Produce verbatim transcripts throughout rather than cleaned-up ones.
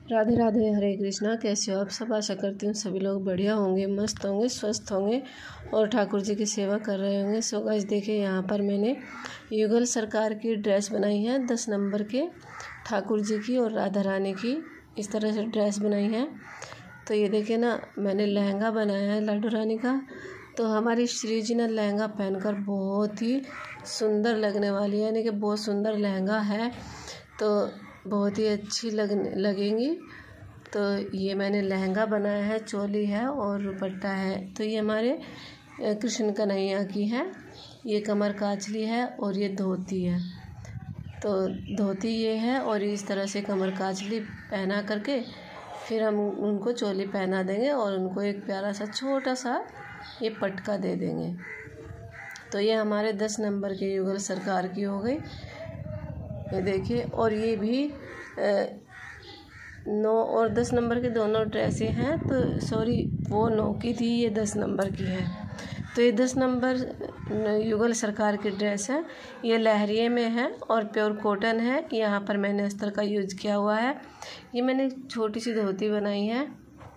राधे राधे, हरे कृष्णा। कैसे हो आप सब? आशा करती हूँ सभी लोग बढ़िया होंगे, मस्त होंगे, स्वस्थ होंगे और ठाकुर जी की सेवा कर रहे होंगे। सो गाइस देखिए, यहाँ पर मैंने युगल सरकार की ड्रेस बनाई है, दस नंबर के ठाकुर जी की और राधा रानी की। इस तरह से ड्रेस बनाई है। तो ये देखिए ना, मैंने लहंगा बनाया है लाडो रानी का। तो हमारी श्री जी ने लहंगा पहनकर बहुत ही सुंदर लगने वाली है, यानी कि बहुत सुंदर लहंगा है, तो बहुत ही अच्छी लगने लगेंगी। तो ये मैंने लहंगा बनाया है, चोली है और दुपट्टा है। तो ये हमारे कृष्ण कन्हैया की है। ये कमर काचली है और ये धोती है। तो धोती ये है और इस तरह से कमर काचली पहना करके फिर हम उनको चोली पहना देंगे और उनको एक प्यारा सा छोटा सा ये पटका दे देंगे। तो ये हमारे दस नंबर के युगल सरकार की हो गई। ये देखिए, और ये भी नौ और दस नंबर के दोनों ड्रेसें हैं। तो सॉरी, वो नौ की थी, ये दस नंबर की है। तो ये दस नंबर युगल सरकार की ड्रेस है। ये लहरिये में है और प्योर कॉटन है। यहाँ पर मैंने अस्तर का यूज किया हुआ है। ये मैंने छोटी सी धोती बनाई है।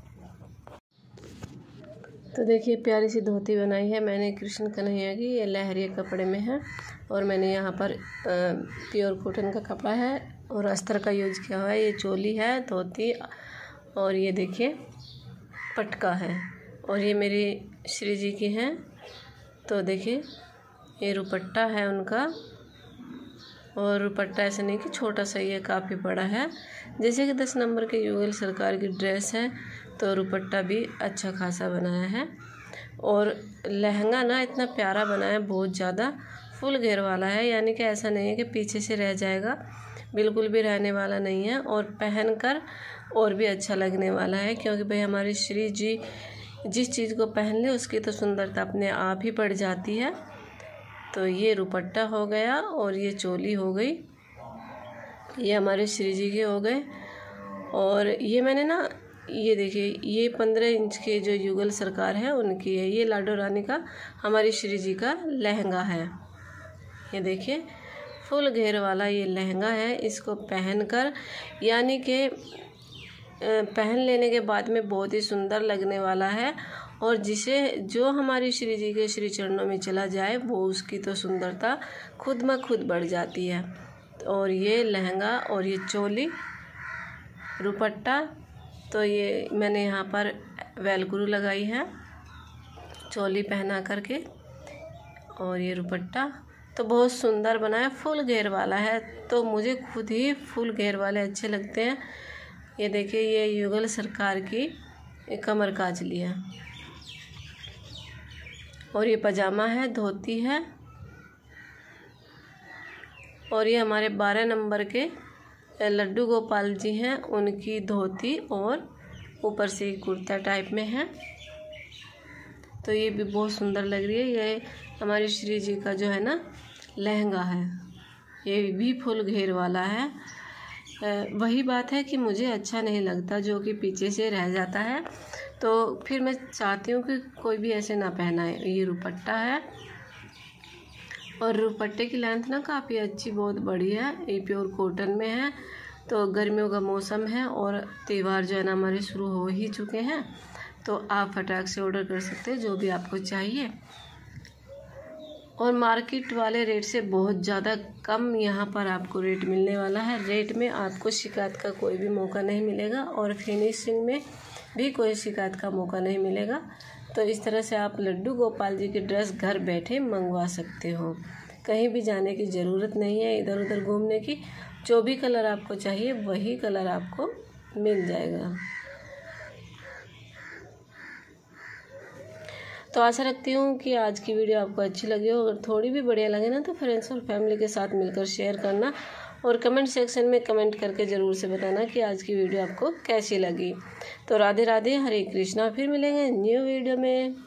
तो देखिए, प्यारी सी धोती बनाई है मैंने कृष्ण कन्हैया की। ये लहरिये कपड़े में है और मैंने यहाँ पर प्योर कॉटन का कपड़ा है और अस्तर का यूज किया हुआ है। ये चोली है, धोती, और ये देखिए पटका है। और ये मेरी श्री जी की हैं। तो देखिए, ये दुपट्टा है उनका। और दुपट्टा ऐसा नहीं कि छोटा सा, ये काफ़ी बड़ा है। जैसे कि दस नंबर के युगल सरकार की ड्रेस है, तो दुपट्टा भी अच्छा खासा बनाया है। और लहंगा ना इतना प्यारा बनाया है, बहुत ज़्यादा फुल घेर वाला है, यानी कि ऐसा नहीं है कि पीछे से रह जाएगा, बिल्कुल भी रहने वाला नहीं है। और पहनकर और भी अच्छा लगने वाला है, क्योंकि भाई हमारी श्री जी जिस चीज़ को पहन ले उसकी तो सुंदरता अपने आप ही बढ़ जाती है। तो ये दुपट्टा हो गया और ये चोली हो गई, ये हमारे श्री जी के हो गए। और ये मैंने ना, ये देखिए, ये पंद्रह इंच के जो युगल सरकार है उनकी है। ये लाडो रानी का हमारी श्री जी का लहंगा है। ये देखिए, फुल घेर वाला ये लहंगा है। इसको पहनकर, यानी कि पहन लेने के बाद में बहुत ही सुंदर लगने वाला है। और जिसे जो हमारी श्री जी के श्री चरणों में चला जाए, वो उसकी तो सुंदरता खुद में खुद बढ़ जाती है। और ये लहंगा और ये चोली, दुपट्टा, तो ये मैंने यहाँ पर वेलक्रू लगाई है चोली पहना करके। और ये दुपट्टा तो बहुत सुंदर बना है, फुल घेर वाला है। तो मुझे खुद ही फुल घेर वाले अच्छे लगते हैं। ये देखिए, ये युगल सरकार की कमर काचली है। और ये पजामा है, धोती है। और ये हमारे बारह नंबर के लड्डू गोपाल जी हैं, उनकी धोती और ऊपर से कुर्ता टाइप में है। तो ये भी बहुत सुंदर लग रही है। ये हमारी श्री जी का जो है ना लहंगा है, ये भी फुल घेर वाला है। वही बात है कि मुझे अच्छा नहीं लगता जो कि पीछे से रह जाता है, तो फिर मैं चाहती हूँ कि कोई भी ऐसे ना पहनाए। ये दुपट्टा है और दुपट्टे की लेंथ ना काफ़ी अच्छी, बहुत बड़ी है। ये प्योर कॉटन में है। तो गर्मियों का मौसम है और त्यौहार जो है ना हमारे शुरू हो ही चुके हैं, तो आप फटाक से ऑर्डर कर सकते हैं जो भी आपको चाहिए। और मार्केट वाले रेट से बहुत ज़्यादा कम यहाँ पर आपको रेट मिलने वाला है। रेट में आपको शिकायत का कोई भी मौका नहीं मिलेगा और फिनिशिंग में भी कोई शिकायत का मौका नहीं मिलेगा। तो इस तरह से आप लड्डू गोपाल जी की ड्रेस घर बैठे मंगवा सकते हो। कहीं भी जाने की ज़रूरत नहीं है, इधर उधर घूमने की। जो भी कलर आपको चाहिए वही कलर आपको मिल जाएगा। तो आशा रखती हूँ कि आज की वीडियो आपको अच्छी लगी हो। अगर थोड़ी भी बढ़िया लगे ना, तो फ्रेंड्स और फैमिली के साथ मिलकर शेयर करना और कमेंट सेक्शन में कमेंट करके ज़रूर से बताना कि आज की वीडियो आपको कैसी लगी। तो राधे राधे, हरे कृष्णा। फिर मिलेंगे न्यू वीडियो में।